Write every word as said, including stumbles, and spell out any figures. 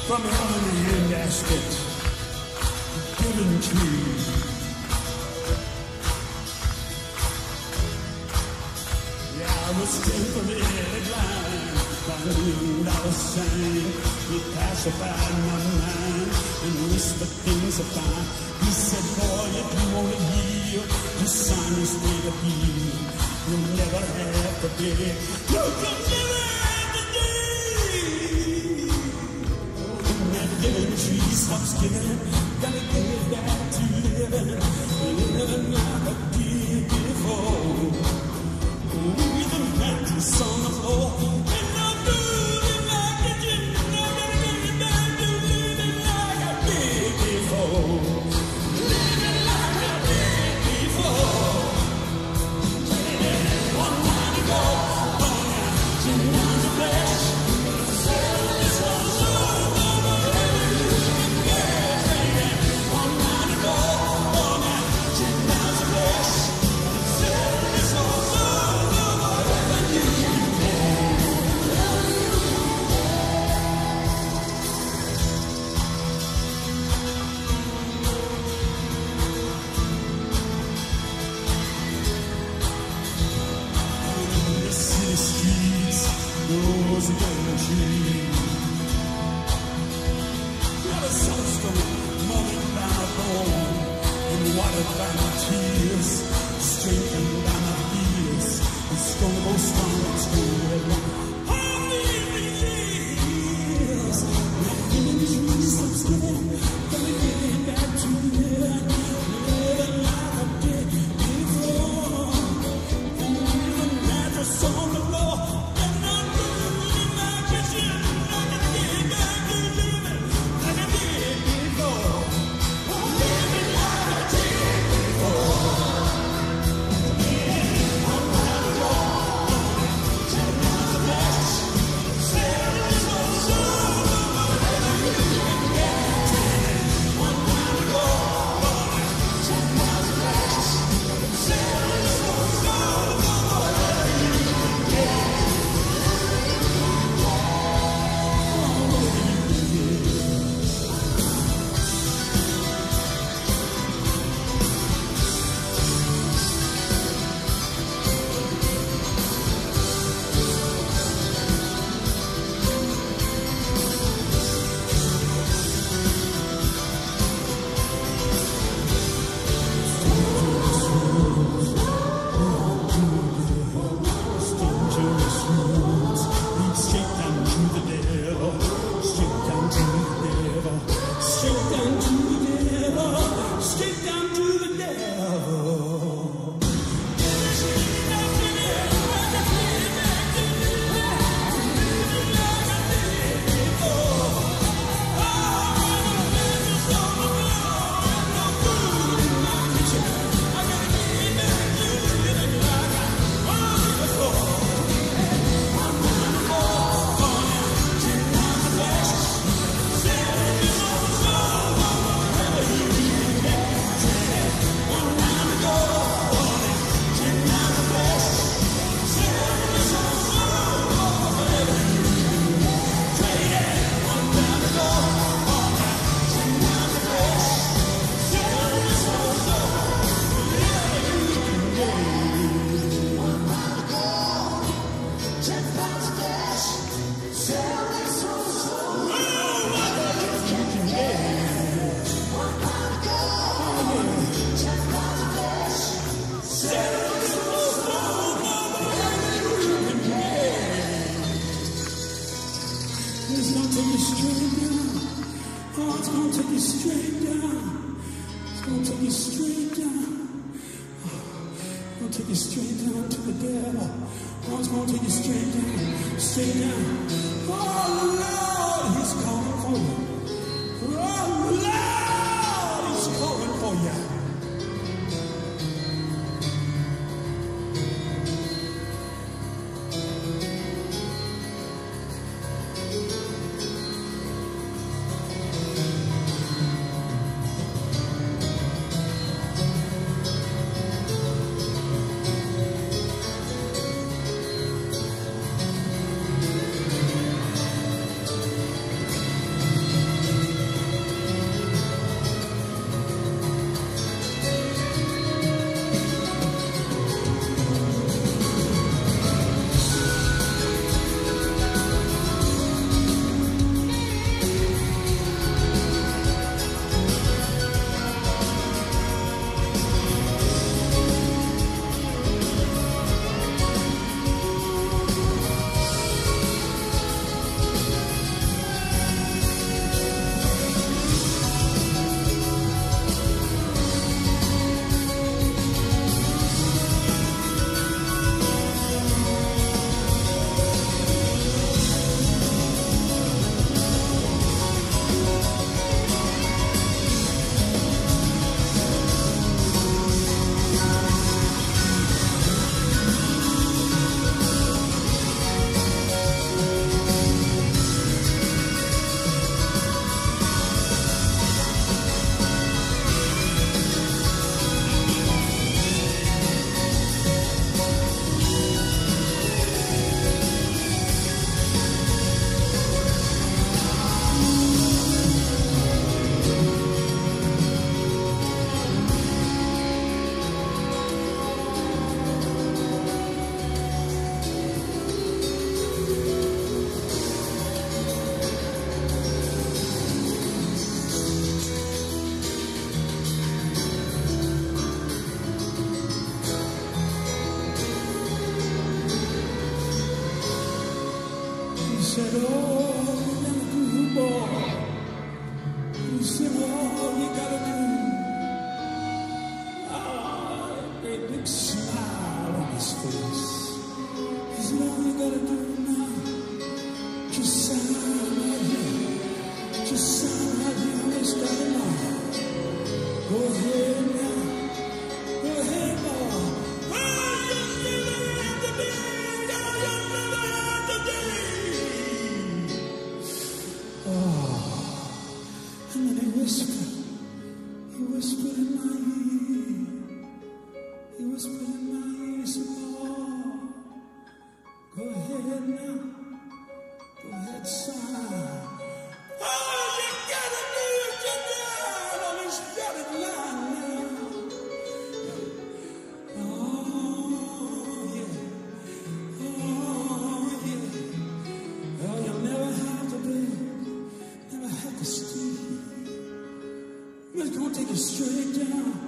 from heaven and basket, given tree. Yeah, I was faithfully blind, finding dollar sign. He pacified my mind and whispered things of fine. He said, boy, if you want to heal, the sign is way to heal. You'll never have to beg. You can never have to dig. When that living tree stops giving, gotta give it back to living. Living like I did before. With a mattress on the floor. And I'm moving like a gin. I'm gonna give it back to living like I did before. Living like I did before. One time to go, oh yeah, ten pounds of flesh. This one's so over, you can get it. One time to go, oh yeah, ten pounds of flesh. This one's so over, you can get it. In the city streets, those young trees. Got a sunstorm, mulling down my bone, and watered by my tears, strengthened by my fears. It's gonna go strong, it's gonna go long. How many years? That living tree stops giving, gonna give it back to me. Living like I did before. With a mattress on the floor, and I'm moving in my kitchen. I'm gonna get it back to living like I did before. Living like I did before. One time to go, ten pounds of flesh. Seven is so soon, whatever you can get. One time to go, ten pounds of flesh. Seven is so soon, whatever you can get. Dangerous roads lead straight down to the devil, straight down to the devil, straight down to the devil, straight down to the devil. It's gonna take you straight down. Oh, it's gonna take you straight down. It's gonna take you straight down. Oh, it's gonna take you straight down to the devil. Oh, it's gonna take you straight down, straight down. Oh, Lord, he's calling for you. Oh, Lord, he's calling for you. sound like you only started now. Go ahead now. Go ahead, boy. Oh, you never have to be. Oh, you never have to be. Oh, and then he whispered. He whispered in my ear. He whispered in my ear. He said, oh, go ahead now. Go ahead, son. All you gotta do is get down on this dotted line now. Oh, yeah. Oh, yeah. Well, you'll never have to be, never have to stay. We're gonna take you straight down.